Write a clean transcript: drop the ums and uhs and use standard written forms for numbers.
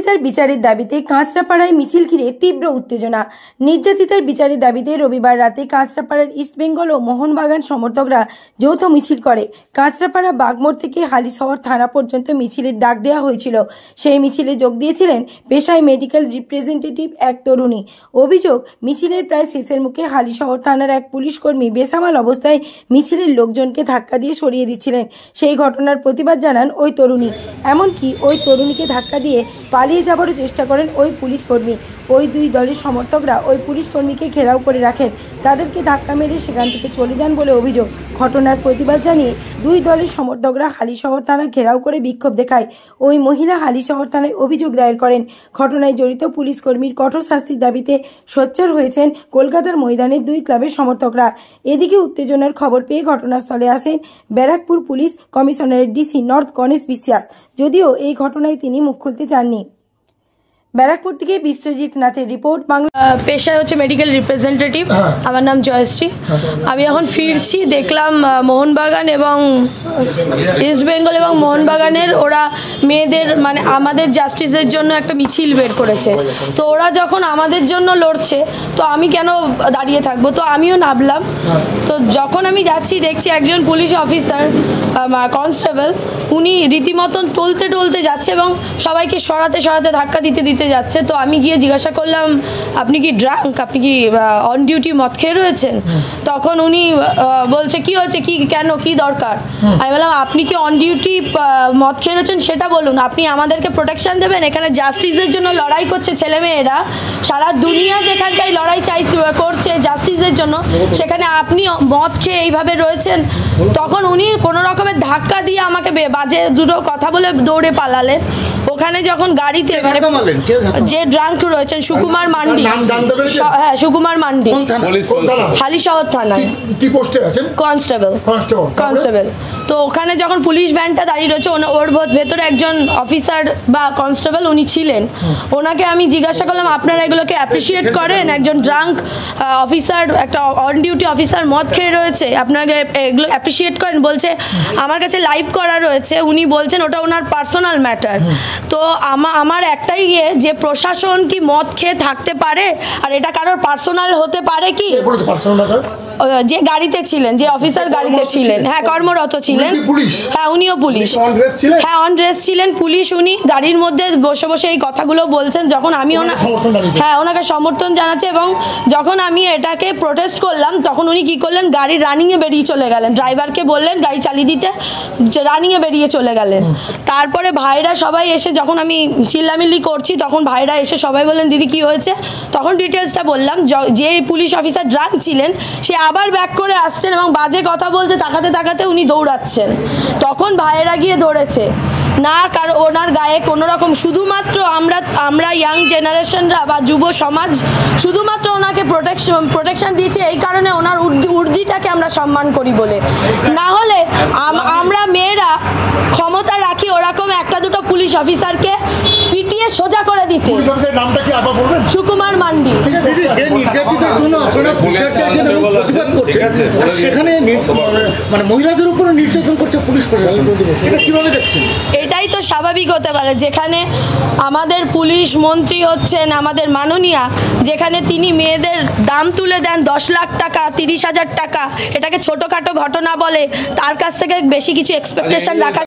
নির্যাতিতার বিচারের দাবিতে কাঁচরাপাড়ায় মিছিল ঘিরে তীব্র উত্তেজনা। নির্যাতিতার বিচারের দাবিতে রবিবার রাতে কাঁচরাপাড়ার ইস্টবেঙ্গল ও মোহনবাগান সমর্থকরা যৌথ মিছিল করে। কাঁচরাপাড়া বাগমোড় থেকে হালিশহর থানা পর্যন্ত মিছিলের ডাক দেওয়া হয়েছিল। সেই মিছিলে যোগ দিয়েছিলেন পেশায় মেডিকেল রিপ্রেজেন্টেটিভ এক তরুণী। অভিযোগ, মিছিলের প্রায় শেষের মুখে হালিশহর থানার এক পুলিশ কর্মী বেসামাল অবস্থায় মিছিলের লোকজনকে ধাক্কা দিয়ে সরিয়ে দিচ্ছিলেন। সেই ঘটনার প্রতিবাদ জানান ওই তরুণী। এমনকি ওই তরুণীকে ধাক্কা দিয়ে পালিয়ে যাবারও চেষ্টা করেন ওই পুলিশ কর্মী। ওই দুই দলের সমর্থকরা ওই পুলিশ কর্মীকে ঘেরাও করে রাখেন, তাদেরকে ধাক্কা মেরে সেখান থেকে চলে যান বলে অভিযোগ। ঘটনার প্রতিবাদ জানিয়ে দুই দলের সমর্থকরা হালিশহর থানা ঘেরাও করে বিক্ষোভ দেখায়। ওই মহিলা হালিশহর থানায় অভিযোগ দায়ের করেন। ঘটনায় জড়িত পুলিশ কর্মীর কঠোর শাস্তির দাবিতে সোচ্চার হয়েছেন কলকাতার ময়দানের দুই ক্লাবের সমর্থকরা। এদিকে উত্তেজনার খবর পেয়ে ঘটনাস্থলে আসেন ব্যারাকপুর পুলিশ কমিশনারের ডিসি নর্থ গণেশ বিশ্বাস, যদিও এই ঘটনায় তিনি মুখ খুলতে চাননি। ব্যারাকপুর থেকে বিশ্বজিৎ নাথের রিপোর্ট, বাংলা। পেশায় হচ্ছে মেডিকেল রিপ্রেজেন্টেটিভ। আমার নাম জয়শ্রী। আমি এখন ফিরছি, দেখলাম মোহনবাগান এবং ইস্টবেঙ্গল এবং মোহনবাগানের ওরা মেয়েদের মানে আমাদের জাস্টিসের জন্য একটা মিছিল বের করেছে। তো ওরা যখন আমাদের জন্য লড়ছে তো আমি কেন দাঁড়িয়ে থাকবো, তো আমিও নামলাম। তো যখন আমি যাচ্ছি দেখছি একজন পুলিশ অফিসার কনস্টেবল, উনি রীতিমতন টলতে টলতে যাচ্ছে এবং সবাইকে সরাতে ধাক্কা দিতে যাচ্ছে। তো আমি গিয়ে জিজ্ঞাসা করলাম, আপনি কি ড্রাঙ্ক, আপনি কি অন ডিউটি মদ খেয়ে রয়েছেন? তখন উনি বলছে কি হয়েছে, কি কেন, কি দরকার? আমি বললাম, আপনি কি অন ডিউটি মদ খেয়ে রয়েছেন সেটা বলুন, আপনি আমাদেরকে প্রোটেকশন দেবেন। এখানে জাস্টিসের জন্য লড়াই করছে ছেলেমেয়েরা, সারা দুনিয়া যেখানটায় লড়াই করছে জাস্টিসের জন্য, সেখানে আপনি মদ খেয়ে এইভাবে রয়েছেন। তখন উনি কোনো রকমের ধাক্কা দিয়ে আমাকে বাজে দুটো কথা বলে দৌড়ে পালালেন। ওখানে যখন গাড়িতে যে ড্রাঙ্ক রয়েছেন সুকুমার মান্ডি, হ্যাঁ সুকুমার মান্ডি, হালিশহর থানায় কনস্টেবল। তো ওখানে যখন পুলিশ ভ্যানটা দাঁড়িয়ে রয়েছে, ওর ভেতরে একজন অফিসার বা কনস্টেবল উনি ছিলেন। ওনাকে আমি জিজ্ঞাসা করলাম, আপনারা এগুলোকে অ্যাপ্রিসিয়েট করেন? একজন ড্রাঙ্ক অফিসার, একটা অন ডিউটি অফিসার মদ খেয়ে রয়েছে, আপনাকে এগুলো অ্যাপ্রিসিয়েট করেন? বলছে আমার কাছে লাইভ করা রয়েছে, উনি বলছেন ওটা ওনার পার্সোনাল ম্যাটার। তো আমার একটাই যে প্রশাসন কি মদ খেয়ে থাকতে পারে? আর এটা কারোর পার্সোনাল হতে পারে কি? যে গাড়িতে ছিলেন, যে অফিসার গাড়িতে ছিলেন, হ্যাঁ কর্মরত ছিলেন, হ্যাঁ উনিও পুলিশ, হ্যাঁ অন ড্রেস ছিলেন পুলিশ। উনি গাড়ির মধ্যে বসে বসে এই কথাগুলো বলছেন। যখন আমি ওনাকে সমর্থন জানাচ্ছি এবং যখন আমি এটাকে প্রোটেস্ট করলাম, তখন উনি কি করলেন, গাড়ি রানিংয়ে বেরিয়ে চলে গেলেন। ড্রাইভারকে বললেন গাড়ি চালিয়ে দিতে, রানিংয়ে বেরিয়ে চলে গেলেন। তারপরে ভাইরা সবাই এসে, যখন আমি চিল্লামিল্লি করছি, তখন ভাইরা এসে সবাই বললেন দিদি কি হয়েছে? তখন ডিটেলসটা বললাম। যে পুলিশ অফিসার ড্রাঙ্ক ছিলেন সে আবার ব্যাক করে আসছেন এবং বাজে কথা বলছে, তাকাতে উনি দৌড়াচ্ছেন। তখন ভাইয়েরা গিয়ে ধরেছে না, কারণ ওনার গায়ে কোনো রকম, শুধুমাত্র আমরা ইয়াং জেনারেশনরা বা যুব সমাজ শুধুমাত্র ওনাকে প্রোটেকশন দিয়েছে এই কারণে, ওনার উর্দিটাকে আমরা সম্মান করি বলে। না হলে আমরা মেয়েরা ক্ষমতা রাখি ওরকম একটা দুটো পুলিশ অফিসারকে পিটিয়ে সোজা করে দিতে। সুকুমার মান্ডি। এটাই তো স্বাভাবিক হতে পারে, যেখানে আমাদের পুলিশ মন্ত্রী হচ্ছেন আমাদের মাননীয়া, যেখানে তিনি মেয়েদের দাম তুলে দেন 10 লাখ টাকা, 30,000 টাকা, এটাকে ছোটখাটো ঘটনা বলে, তার কাছ থেকে বেশি কিছু এক্সপেকটেশন রাখা